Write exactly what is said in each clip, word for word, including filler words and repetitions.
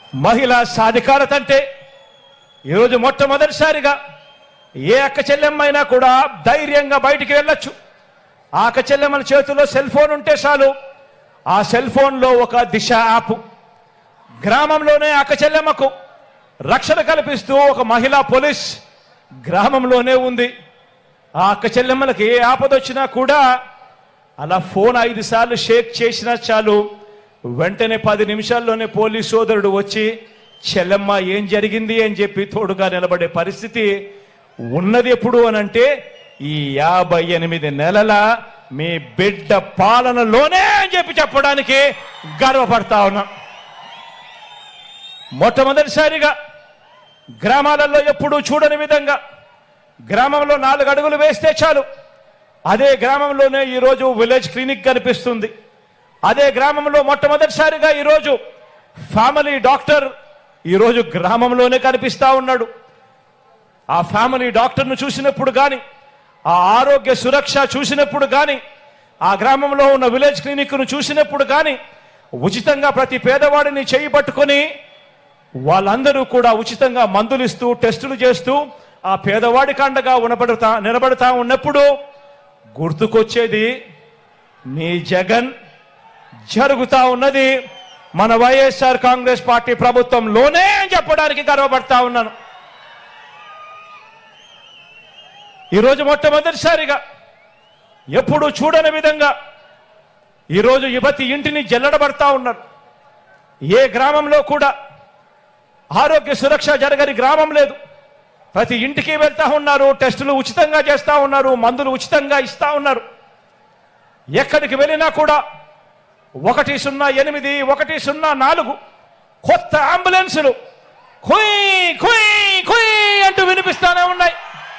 మహిళా సాధికారత అంటే ఈరోజు మొట్టమొదటిసారిగా ఏ అక్క చెల్లెమ్మైనా కూడా ధైర్యంగా బయటికి వెళ్ళొచ్చు. ఆ అక్క చెల్లెమ్మల చేతిలో సెల్ ఫోన్ ఉంటే చాలు, ఆ సెల్ ఫోన్లో ఒక దిశ యాప్, గ్రామంలోనే అక్క చెల్లెమ్మకు రక్షణ కల్పిస్తూ ఒక మహిళా పోలీస్ గ్రామంలోనే ఉంది. ఆ అక్క చెల్లెమ్మలకి ఏ ఆపదొచ్చినా కూడా అలా ఫోన్ ఐదు సార్లు షేక్ చేసినా చాలు, వెంటనే పది నిమిషాల్లోనే పోలీస్ సోదరుడు వచ్చి చెల్లెమ్మ ఏం జరిగింది అని చెప్పి తోడుగా నిలబడే పరిస్థితి ఉన్నది. ఎప్పుడు అనంటే ఈ యాభై ఎనిమిది నెలల మీ బిడ్డ పాలనలోనే అని చెప్పి చెప్పడానికి గర్వపడతా ఉన్నా. మొట్టమొదటిసారిగా గ్రామాలలో ఎప్పుడూ చూడని విధంగా గ్రామంలో నాలుగు అడుగులు వేస్తే చాలు, అదే గ్రామంలోనే ఈరోజు విలేజ్ క్లినిక్ కనిపిస్తుంది. అదే గ్రామంలో మొట్టమొదటిసారిగా ఈరోజు ఫ్యామిలీ డాక్టర్ ఈరోజు గ్రామంలోనే కనిపిస్తా ఉన్నాడు. ఆ ఫ్యామిలీ డాక్టర్ను చూసినప్పుడు కానీ, ఆ ఆరోగ్య సురక్ష చూసినప్పుడు కానీ, ఆ గ్రామంలో ఉన్న విలేజ్ క్లినిక్ను చూసినప్పుడు కానీ ఉచితంగా ప్రతి పేదవాడిని చేయి పట్టుకొని వాళ్ళందరూ కూడా ఉచితంగా మందులు ఇస్తూ టెస్టులు చేస్తూ ఆ పేదవాడికి అండగా ఉనబడతా నిలబడతా ఉన్నప్పుడు గుర్తుకొచ్చేది మీ జగన్. జరుగుతా ఉన్నది మన వైఎస్ఆర్ కాంగ్రెస్ పార్టీ ప్రభుత్వంలోనే అని చెప్పడానికి గర్వపడతా ఉన్నాను. ఈరోజు మొట్టమొదటిసారిగా ఎప్పుడు చూడని విధంగా ఈరోజు యువతి ఇంటిని జల్లడబడతా ఉన్నారు. ఏ గ్రామంలో కూడా ఆరోగ్య సురక్ష జరగని గ్రామం లేదు. ప్రతి ఇంటికి వెళ్తా ఉన్నారు, టెస్టులు ఉచితంగా చేస్తా ఉన్నారు, మందులు ఉచితంగా ఇస్తా ఉన్నారు. ఎక్కడికి వెళ్ళినా కూడా ఒకటి సున్నా ఎనిమిది ఒకటి సున్నా నాలుగు కొత్త అంబులెన్సులు కుయ్ కుయ్ కుయ్ అంటూ వినిపిస్తానే ఉన్నాయి.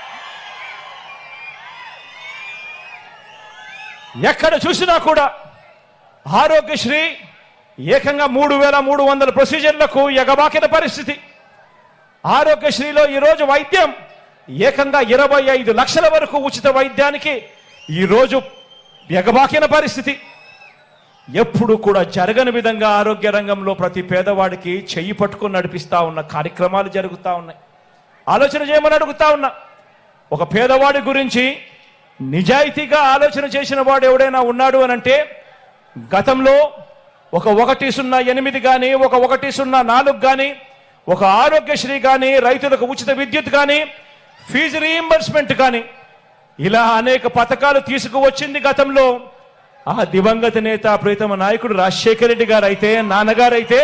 ఎక్కడ చూసినా కూడా ఆరోగ్యశ్రీ ఏకంగా మూడు వేల మూడు వందల ప్రొసీజర్లకు ఎగబాకిన పరిస్థితి. ఆరోగ్యశ్రీలో ఈరోజు వైద్యం ఏకంగా ఇరవై ఐదు లక్షల వరకు ఉచిత వైద్యానికి ఈరోజు ఎగబాకిన పరిస్థితి. ఎప్పుడు కూడా జరగని విధంగా ఆరోగ్య రంగంలో ప్రతి పేదవాడికి చెయ్యి పట్టుకొని నడిపిస్తా ఉన్న కార్యక్రమాలు జరుగుతూ ఉన్నాయి. ఆలోచన చేయమని అడుగుతా ఉన్నా. ఒక పేదవాడి గురించి నిజాయితీగా ఆలోచన చేసిన వాడు ఎవడైనా ఉన్నాడు అనంటే గతంలో ఒక ఒకటి సున్నా ఎనిమిది కానీ, ఒక ఒకటి సున్నా నాలుగు కానీ, ఒక ఆరోగ్యశ్రీ కానీ, రైతులకు ఉచిత విద్యుత్ కానీ, ఫీజు రీయింబర్స్మెంట్ కానీ, ఇలా అనేక పథకాలు తీసుకువచ్చింది గతంలో ఆ దివంగత నేత ప్రీతమ నాయకుడు రాజశేఖర రెడ్డి గారు అయితే, నాన్నగారైతే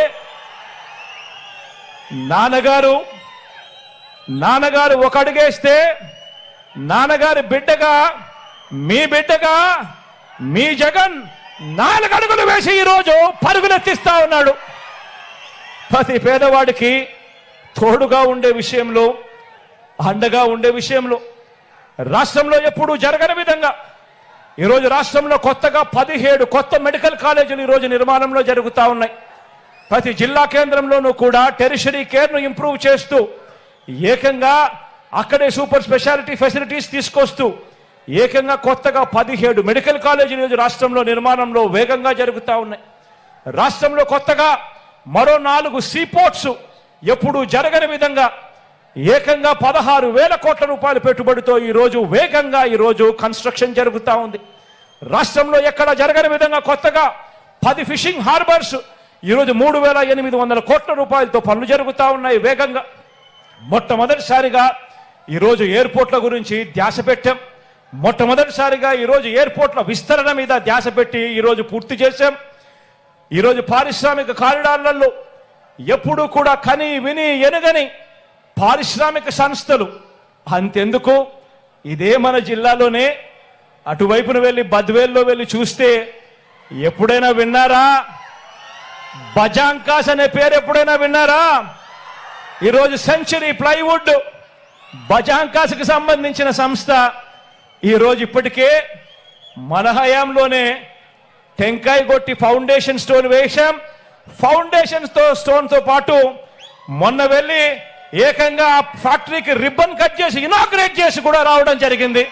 నాన్నగారు నాన్నగారు ఒక అడుగేస్తే నాన్నగారి బిడ్డగా మీ బిడ్డగా మీ జగన్ నాలుగు అడుగులు వేసి ఈరోజు పరుగులెత్తిస్తా ఉన్నాడు. ప్రతి పేదవాడికి తోడుగా ఉండే విషయంలో, అండగా ఉండే విషయంలో రాష్ట్రంలో ఎప్పుడూ జరగని విధంగా ఈరోజు రాష్ట్రంలో కొత్తగా పదిహేడు కొత్త మెడికల్ కాలేజీలు ఈరోజు నిర్మాణంలో జరుగుతూ ఉన్నాయి. ప్రతి జిల్లా కేంద్రంలోనూ కూడా టెరిషరీ కేర్ను ఇంప్రూవ్ చేస్తూ ఏకంగా అక్కడే సూపర్ స్పెషాలిటీ ఫెసిలిటీస్ తీసుకొస్తూ ఏకంగా కొత్తగా పదిహేడు మెడికల్ కాలేజీలు ఈరోజు రాష్ట్రంలో నిర్మాణంలో వేగంగా జరుగుతూ ఉన్నాయి. రాష్ట్రంలో కొత్తగా మరో నాలుగు సీపోర్ట్స్ ఎప్పుడు జరగని విధంగా ఏకంగా పదహారు వేల కోట్ల రూపాయల పెట్టుబడితో ఈరోజు వేగంగా ఈరోజు కన్స్ట్రక్షన్ జరుగుతూ ఉంది. రాష్ట్రంలో ఎక్కడ జరగని విధంగా కొత్తగా పది ఫిషింగ్ హార్బర్స్ ఈరోజు మూడు వేల ఎనిమిది వందల కోట్ల రూపాయలతో పనులు జరుగుతూ ఉన్నాయి వేగంగా. మొట్టమొదటిసారిగా ఈరోజు ఎయిర్పోర్ట్ల గురించి ధ్యాస పెట్టాం. మొట్టమొదటిసారిగా ఈరోజు ఎయిర్పోర్ట్ల విస్తరణ మీద ధ్యాస పెట్టి ఈరోజు పూర్తి చేశాం. ఈరోజు పారిశ్రామిక కారిడార్లలో ఎప్పుడూ కూడా కని విని ఎనుగని పారిశ్రామిక సంస్థలు అంతెందుకు ఇదే మన జిల్లాలోనే అటువైపున వెళ్ళి బద్వేల్లో వెళ్ళి చూస్తే ఎప్పుడైనా విన్నారా? బజాంకాస్ అనే పేరు ఎప్పుడైనా విన్నారా? ఈరోజు సెంచరీ ప్లైవుడ్ బజాంకాస్కి సంబంధించిన సంస్థ ఈరోజు ఇప్పటికే మన హయాంలోనే టెంకాయ కొట్టి ఫౌండేషన్ స్టోన్ వేశాం. ఫౌండేషన్ స్టోన్ తో పాటు మొన్న వెళ్ళి ఏకంగా ఆ ఫ్యాక్టరీకి రిబ్బన్ కట్ చేసి ఇనాగ్రేట్ చేసి కూడా రావడం జరిగింది.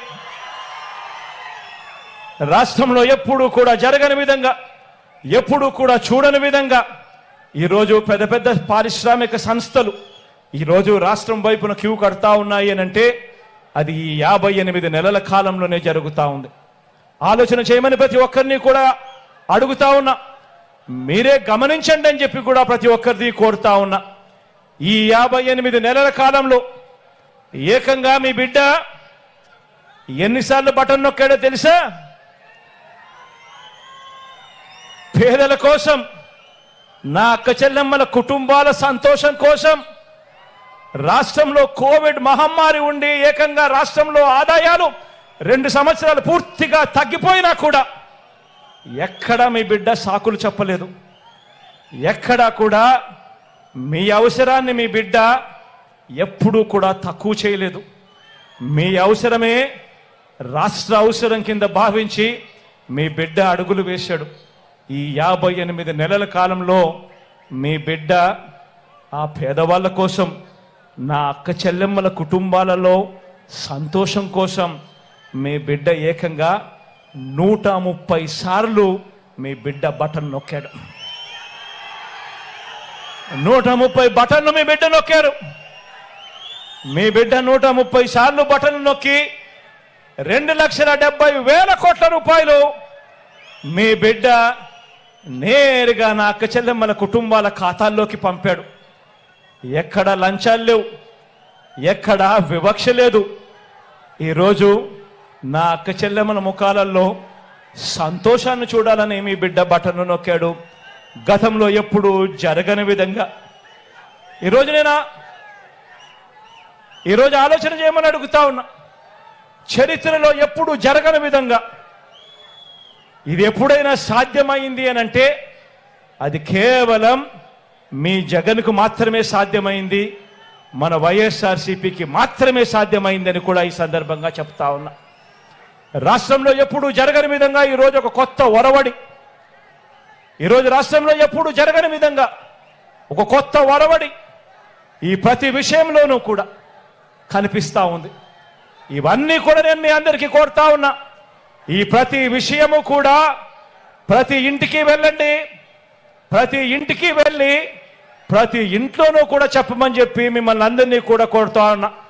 రాష్ట్రంలో ఎప్పుడూ కూడా జరగని విధంగా, ఎప్పుడూ కూడా చూడని విధంగా ఈరోజు పెద్ద పెద్ద పారిశ్రామిక సంస్థలు ఈరోజు రాష్ట్రం వైపున క్యూ కడతా ఉన్నాయి అని అంటే అది ఈ యాభై ఎనిమిది నెలల కాలంలోనే జరుగుతూ ఉంది. ఆలోచన చేయమని ప్రతి ఒక్కరిని కూడా అడుగుతా ఉన్నా, మీరే గమనించండి అని చెప్పి కూడా ప్రతి ఒక్కరిని కోరుతా ఉన్నా. ఈ యాభై ఎనిమిది నెలల కాలంలో ఏకంగా మీ బిడ్డ ఎన్నిసార్లు బటన్ నొక్కాడో తెలుసా? పేదల కోసం, నా అక్క చెల్లెమ్మల కుటుంబాల సంతోషం కోసం, రాష్ట్రంలో కోవిడ్ మహమ్మారి ఉండి ఏకంగా రాష్ట్రంలో ఆదాయాలు రెండు సంవత్సరాలు పూర్తిగా తగ్గిపోయినా కూడా ఎక్కడా మీ బిడ్డ సాకులు చెప్పలేదు. ఎక్కడా కూడా మీ అవసరాన్ని మీ బిడ్డ ఎప్పుడూ కూడా తక్కువ చేయలేదు. మీ అవసరమే రాష్ట్ర అవసరం కింద భావించి మీ బిడ్డ అడుగులు వేశాడు. ఈ యాభై ఎనిమిది నెలల కాలంలో మీ బిడ్డ ఆ పేదవాళ్ళ కోసం, నా అక్క చెల్లెమ్మల కుటుంబాలలో సంతోషం కోసం మీ బిడ్డ ఏకంగా నూట ముప్పై సార్లు మీ బిడ్డ బటన్ నొక్కాడు. నూట ముప్పై బటన్లు మీ బిడ్డ నొక్కారు. మీ బిడ్డ నూట ముప్పై సార్లు బటన్ నొక్కి రెండు లక్షల డెబ్బై వేల కోట్ల రూపాయలు మీ బిడ్డ నేరుగా నా అక్క చెల్లెమ్మల కుటుంబాల ఖాతాల్లోకి పంపాడు. ఎక్కడ లంచాలు లేవు, ఎక్కడ వివక్ష లేదు. ఈరోజు నా అక్క చెల్లెమ్మల ముఖాలలో సంతోషాన్ని చూడాలని మీ బిడ్డ బటన్ను నొక్కాడు. గతంలో ఎప్పుడు జరగని విధంగా ఈరోజు నేను ఈరోజు ఆలోచన చేయమని అడుగుతా ఉన్నా. చరిత్రలో ఎప్పుడు జరగని విధంగా ఇది ఎప్పుడైనా సాధ్యమైంది అని అంటే అది కేవలం మీ జగన్కు మాత్రమే సాధ్యమైంది, మన వైఎస్ఆర్సీపీకి మాత్రమే సాధ్యమైందని కూడా ఈ సందర్భంగా చెప్తా ఉన్నా. రాష్ట్రంలో ఎప్పుడు జరగని విధంగా ఈరోజు ఒక కొత్త ఒరవడి, ఈరోజు రాష్ట్రంలో ఎప్పుడు జరగని విధంగా ఒక కొత్త ఒరవడి ఈ ప్రతి విషయంలోనూ కూడా కనిపిస్తా ఉంది. ఇవన్నీ కూడా నేను మీ అందరికీ కోరుతా ఉన్నా. ఈ ప్రతి విషయము కూడా ప్రతి ఇంటికి వెళ్ళండి, ప్రతి ఇంటికి వెళ్ళి ప్రతి ఇంట్లోనూ కూడా చెప్పమని చెప్పి మిమ్మల్ని అందరినీ కూడా కోరుతా ఉన్నా.